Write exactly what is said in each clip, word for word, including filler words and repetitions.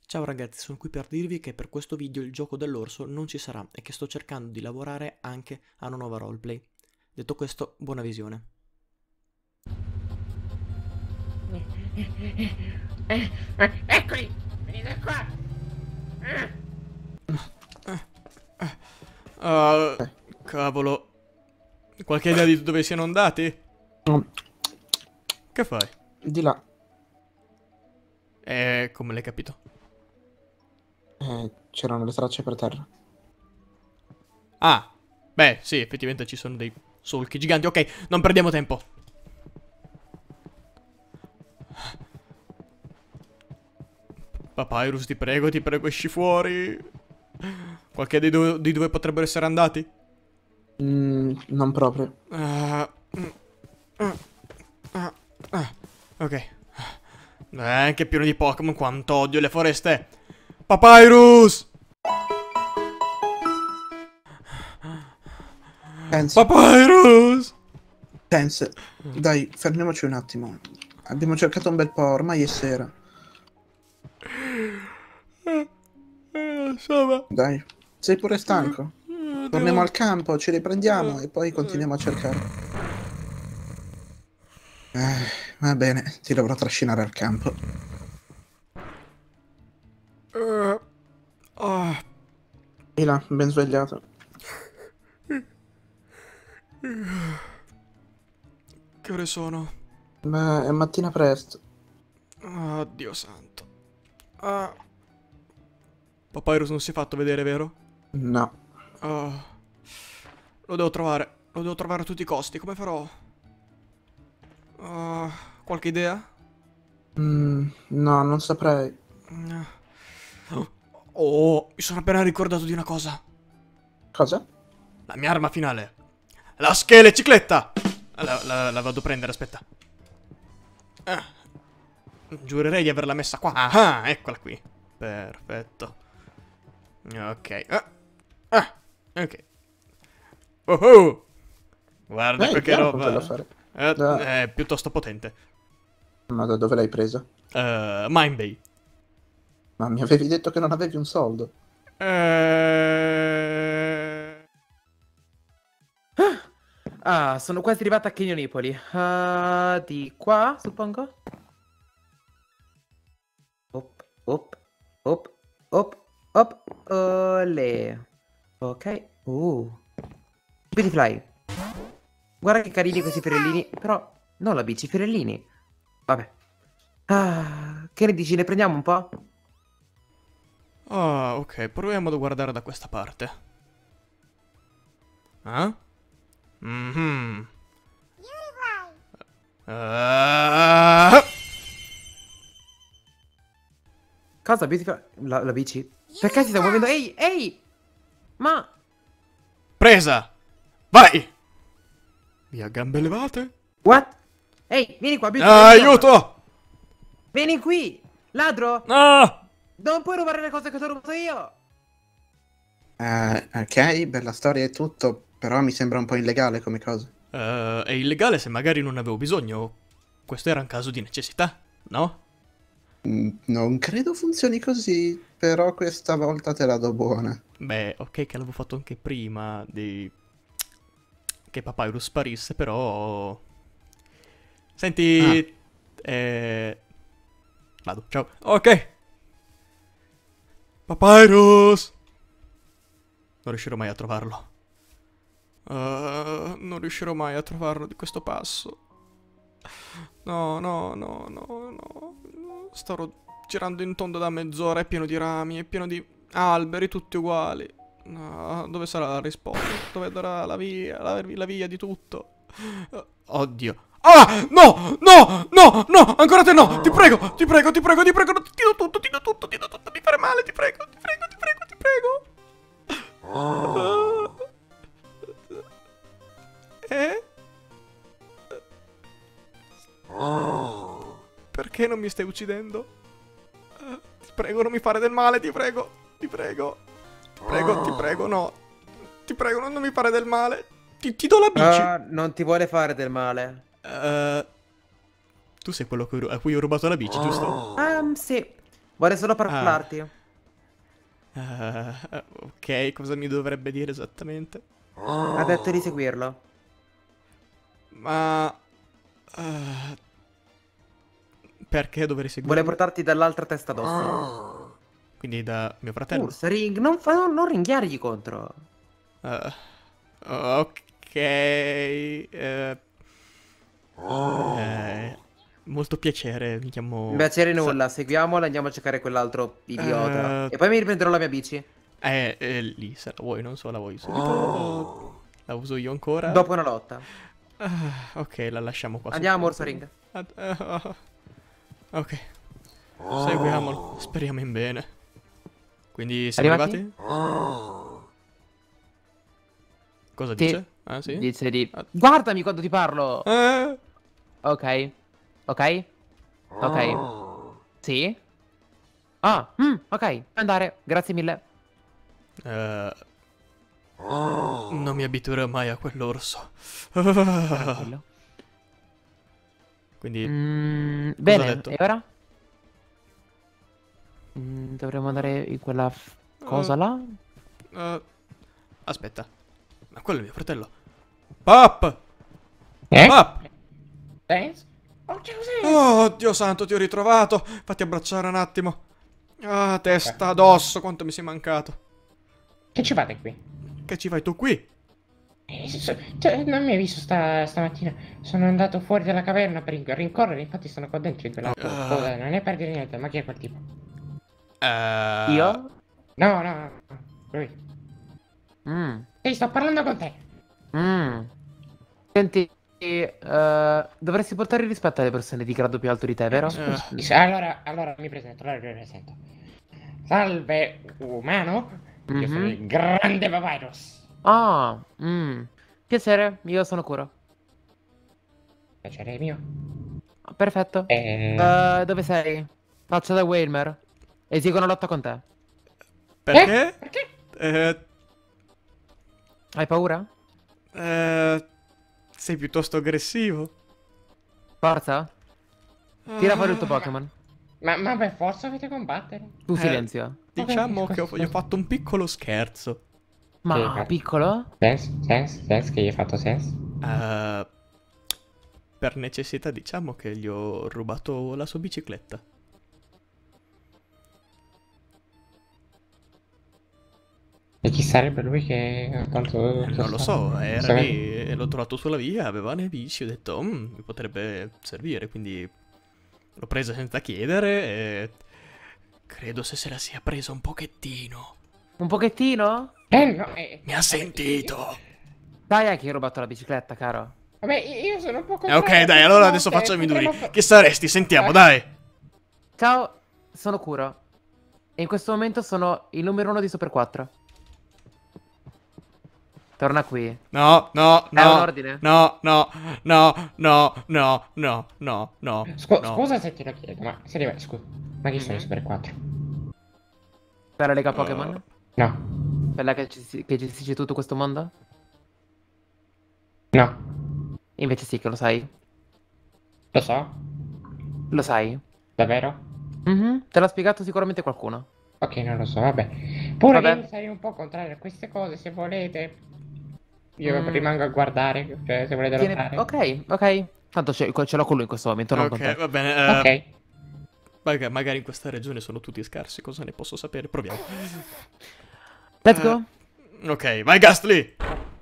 Ciao ragazzi, sono qui per dirvi che per questo video il gioco dell'orso non ci sarà e che sto cercando di lavorare anche a una nuova roleplay. Detto questo, buona visione. Eh, eh, eccoli! Venite qua! Ah, cavolo. Qualche idea di dove siano andati? Mm, Che fai? Di là. Eh, come l'hai capito? Eh, c'erano le tracce per terra. Ah, beh, sì, effettivamente ci sono dei solchi giganti. Ok, non perdiamo tempo. Papyrus, ti prego, ti prego, esci fuori. Qualche idea di dove, di dove potrebbero essere andati? Mm, non proprio. Ah, mm, ah, ah, ah, ok. Eh, anche pieno di Pokémon, quanto odio le foreste. Papyrus! Sense, Papyrus! sense. Dai, fermiamoci un attimo. Abbiamo cercato un bel po', ormai è sera. Eh, eh, insomma. Dai, sei pure stanco? Eh, Torniamo devo- al campo, ci riprendiamo e poi continuiamo a cercare. Eh, va bene, ti dovrò trascinare al campo. Eh, ah, Di là, ben svegliato. che ore sono? Beh, è mattina presto. Ah, Dio santo. Ah. Papyrus non si è fatto vedere, vero? No. Ah. Lo devo trovare. Lo devo trovare a tutti i costi. Come farò? Ah, qualche idea? Mm, no, non saprei. Oh, mi sono appena ricordato di una cosa. Cosa? La mia arma finale. La schelecicletta! La, la, la vado a prendere, aspetta. Ah. Giurerei di averla messa qua. Ah, eccola qui. Perfetto. Ok. Ah. Ah. Ok. Oh oh. Guarda Eh, qua che piano con roba. quell'affare. Eh, Da- è piuttosto potente. Ma da dove l'hai presa? Uh, Mindbay. Ma mi avevi detto che non avevi un soldo. Eh... Ah, sono quasi arrivata a Chignonipoli. Ah, di qua, suppongo? Op, op, op, op, op, olè. Ok. Uh. Beautyfly. Guarda che carini questi fiorellini. Però, non la bici, fiorellini. Vabbè. Ah, che ne dici? Ne prendiamo un po'? Ah, ok, proviamo a guardare da questa parte. Ah? Mhm. Ah! Cosa, Beautyfly? La, la bici? Perché si sta muovendo? Ehi, ehi! Ma... Presa! Vai! Via gambe levate. What? Ehi, vieni qua, Beautyfly. Ah, insomma. aiuto! Vieni qui! Ladro! Ah! Non puoi rubare le cose che ti ho rubato io! Eh, ok, bella storia e tutto, però mi sembra un po' illegale come cosa. Eh, è illegale se magari non avevo bisogno. Questo era un caso di necessità, no? Mm, non credo funzioni così, però questa volta te la do buona. Beh, ok che l'avevo fatto anche prima di... che Papyrus sparisse, però... Senti... Eh... Vado, ciao. Ok! Papyrus! Non riuscirò mai a trovarlo. Uh, non riuscirò mai a trovarlo di questo passo. No, no, no, no, no. Starò girando in tondo da mezz'ora, è pieno di rami, è pieno di alberi tutti uguali. No, dove sarà la risposta? Dove darà la via, la, la via di tutto? Uh, oddio. Ah! No! No! No! No! Ancora te no! Ti prego! Ti prego, ti prego, ti prego! Ti do tutto, ti do tutto, ti do tutto! Mi fare male, ti prego, ti prego, ti prego, ti prego! Uh, eh? Perché non mi stai uccidendo? Uh, ti prego, non mi fare del male, ti prego! Ti prego! Ti prego, ti prego, no! Ti prego, non, non mi fare del male! Ti, ti do la bici! Ah, non ti vuole fare del male. Uh, tu sei quello a cui ho rubato la bici, giusto? Um, sì. Vuole solo Ah. parlarti. Eh, ok, cosa mi dovrebbe dire esattamente? Ha detto di seguirlo. Ma... eh, perché dovrei Vuole seguirlo? portarti dall'altra testa d'osso. Quindi da mio fratello? Ursa, ring, non, fa, non, non ringhiargli contro. Eh, ok... eh, eh, molto piacere, mi chiamo... Piacere Sa- nulla, seguiamolo, andiamo a cercare quell'altro idiota. Eh, E poi mi riprenderò la mia bici. Eh, è lì, se la vuoi, non so, la vuoi subito o la uso io ancora? Dopo una lotta. Ah, ok, la lasciamo qua. Andiamo, sotto. Ursa Ring. Ad- eh, oh. Ok, seguiamolo, speriamo in bene. Quindi siamo Arrivati? arrivati? Cosa Sì. dice? Ah, sì? Dice di... Ah. Guardami quando ti parlo. Eh, Ok. Ok. Ok. Sì. Ah, mm, ok. Andare. Grazie mille. eh, non mi abituerò mai a quell'orso. Tranquillo. Quindi, Mm, cosa ha bene, detto? e ora? Mm, dovremmo andare in quella f- cosa Eh, là? eh, aspetta, ma quello è mio fratello. Pop! Eh? Pop! Sense? Oh, che cos'è? Oh, Dio santo, ti ho ritrovato. Fatti abbracciare un attimo. Ah, testa d'osso, quanto mi sei mancato. Che ci fate qui? Che ci fai tu qui? Eh, s- s- cioè, non mi hai visto sta, stamattina. Sono andato fuori dalla caverna per rin- rincorrere, infatti sono qua dentro in quella Ah. cosa. Non è per dire niente, ma chi è quel tipo? Eh, Io? No, no, no, lui. Mm. Ehi, sto parlando con te. Mm. Senti, eh, dovresti portare rispetto alle persone di grado più alto di te, vero? Eh. Scusa, allora, allora mi presento, allora mi presento. Salve, umano. Io sono Mhm. il grande Papyrus. Ah, mm. Piacere, io sono Kuro. Piacere mio. Perfetto. Eh, Eh, dove sei? Faccio da Waymer. Esigo una lotta con te. perché? Eh? Perché? Eh, Hai paura? eh, sei piuttosto aggressivo. Forza? Tira fuori il tuo Ah, Pokémon. Ma, ma per forza dovete combattere? Tu Eh. silenzio. Diciamo Ok, che ho, scusa, gli ho scusa. fatto un piccolo scherzo. Ma Sì, piccolo? Sense, sense, sense che gli hai fatto sense. Eh, per necessità, diciamo che gli ho rubato la sua bicicletta. E chi sarebbe lui che tanto... Eh, non lo so, era lì e l'ho trovato sulla via, aveva le bici, ho detto, "Mm, mi potrebbe servire, quindi l'ho presa senza chiedere e credo se se la sia presa un pochettino. Un pochettino? Eh no, eh, Mi ha sentito. Sai a chi hai rubato la bicicletta, caro? Vabbè, io sono un po' Eh, ok, contrario a dai, queste allora cose, adesso facciamo i duri. potremmo fa- Chi saresti? Sentiamo, Eh. dai. Ciao, sono Kuro. E in questo momento sono il numero uno di Super quattro. Torna qui. No, no, È un no. ordine? No, no, no, no, no, no, no, no. Scu- no. Scusa se te lo chiedo, ma serio, scusa, ma chi sono i Mhm. Super quattro? Per la Lega Pokémon? No, Quella che, ci- che gestisce tutto questo mondo? no, Invece sì che lo sai. lo so, Lo sai? davvero? Mhm, te l'ha spiegato sicuramente qualcuno. Ok, non lo so, vabbè. Pure Vabbè. che io sarei un po' contrario a queste cose, se volete. Io Mm. rimango a guardare, cioè se volete Tiene- lottare. Ok, ok. Tanto ce, ce l'ho con lui in questo momento, non con Ok, te. va bene. eh, Ok. maga- magari in questa regione sono tutti scarsi, cosa ne posso sapere? Proviamo. Let's Eh, go. Ok, vai Gastly!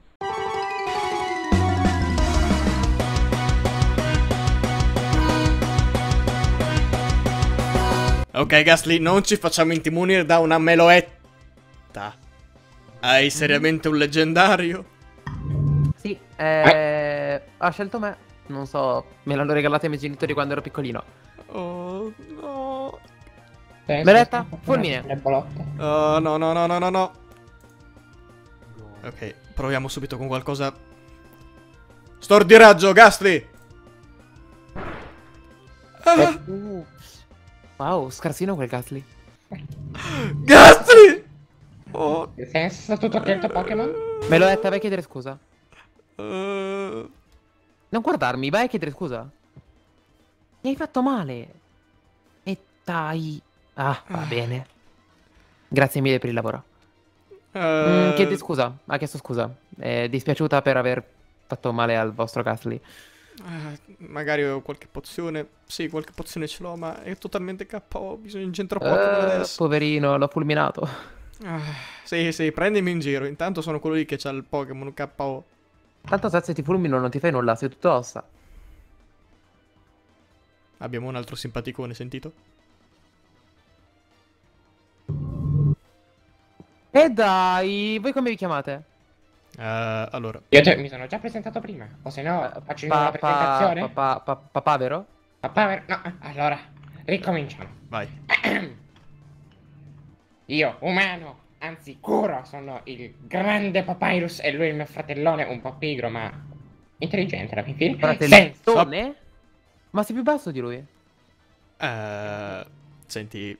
Ok, Gastly, non ci facciamo intimorire da una meloetta. Hai seriamente un leggendario? Sì, eh, ha scelto me. Non so, me l'hanno regalato i miei genitori quando ero piccolino. Oh, no. Adesso Beretta, sto fulmine. Le bolotte. Oh, no, no, no, no, no, no. Ok, proviamo subito con qualcosa. Stordiraggio, Gastly! Ah, Uh. Wow, scarsino quel Ghastly. Gastly! Oh. Sense, sta tutto ok il tuo Pokémon? Me l'ho detta, vai a chiedere scusa. Eh, Non guardarmi, vai a chiedere scusa. Mi hai fatto male. E dai. Ah, va bene. Grazie mille per il lavoro. Eh, Mm, chiedi scusa, ha chiesto scusa. È dispiaciuta per aver fatto male al vostro Ghastly. eh, magari ho qualche pozione. Sì, qualche pozione ce l'ho, ma è totalmente K O. Bisogna incentro Pokémon Eh, adesso. poverino, l'ho fulminato. Ah, sì, sì, prendimi in giro. Intanto sono quello lì che c'ha il Pokémon K O. Tanto se ti fulmino non ti fai nulla, sei tutto ossa. Abbiamo un altro simpaticone, sentito? E dai, voi come vi chiamate? Eh, allora, Io te- mi sono già presentato prima, o se no Eh, faccio di nuovo la Papà, presentazione. papà, pa- papà, vero? Papà, no, allora, ricominciamo. vai. Io, umano, anzi Kuro, sono il grande Papyrus e lui è il mio fratellone, un po' pigro ma intelligente alla fin fine. Senza- Fratellone? Ma sei più basso di lui? Eh, senti,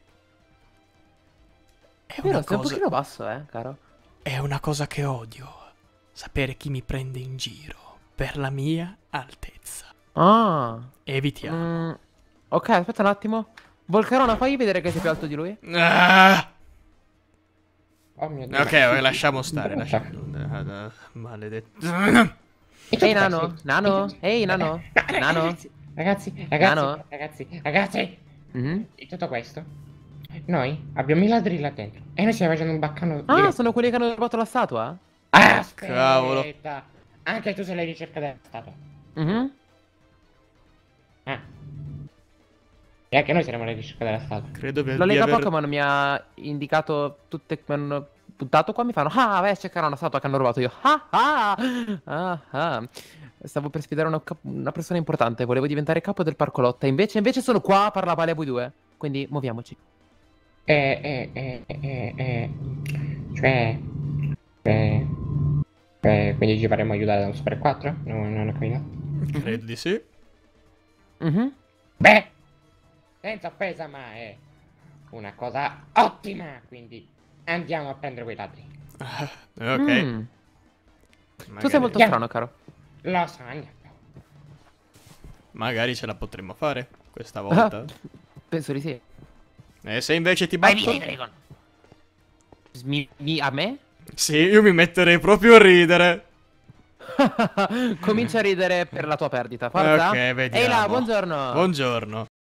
è Vero, una sei un cosa, pochino basso, eh, caro. è una cosa che odio. Sapere chi mi prende in giro per la mia altezza. Ah. Evitiamo. Mm, ok, aspetta un attimo. Volcarona, fai vedere che sei più alto di lui? Ah! Oh mio Dio. Ok, ma- lasciamo stare. Cosa? Lasciamo... Maledetto. E tu Ehi, cosa nano, sei? nano, E tu- ehi, nano, No, nano. Ragazzi, ragazzi, ragazzi, Nano? ragazzi, ragazzi. Mhm. In tutto questo, noi abbiamo i ladri là dentro e noi stiamo facendo un baccano di... Ah, sono quelli che hanno rubato la statua? Aspetta! Cavolo. Anche tu sei alla ricerca della statua. Mhm. Ah. E anche noi saremo alla ricerca della statua. Credo per La di Lega aver... Pokémon mi ha indicato tutte, mi hanno buttato qua, mi fanno, ah, vai a cercare una statua che hanno rubato io. Ah, ah, ah, ah. Stavo per sfidare una, cap- una persona importante, volevo diventare capo del parco lotta, invece, invece sono qua a parlare a voi due. Quindi muoviamoci. Eh, eh, eh, eh, eh. Cioè... Eh... Eh, quindi ci faremo aiutare da un Super quattro? No, non ho capito. Credo di sì. Mhm. Beh! Senza offesa, ma è una cosa ottima! Quindi andiamo a prendere quei ladri. Ah, ok. Mm. Tu Magari... sei molto Yeah. strano, caro. Lo so, andiamo. Magari ce la potremmo fare questa volta. Penso di sì. E se invece ti Vai batto... via, Dragon. Mi, mi- a me? Sì, io mi metterei proprio a ridere. Comincia a ridere per la tua perdita. Forza. Ok, vediamo. Ehi là, buongiorno. Buongiorno.